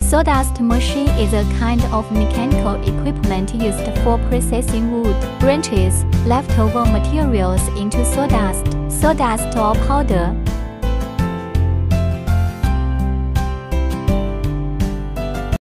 Sawdust machine is a kind of mechanical equipment used for processing wood, branches, leftover materials into sawdust, sawdust or powder.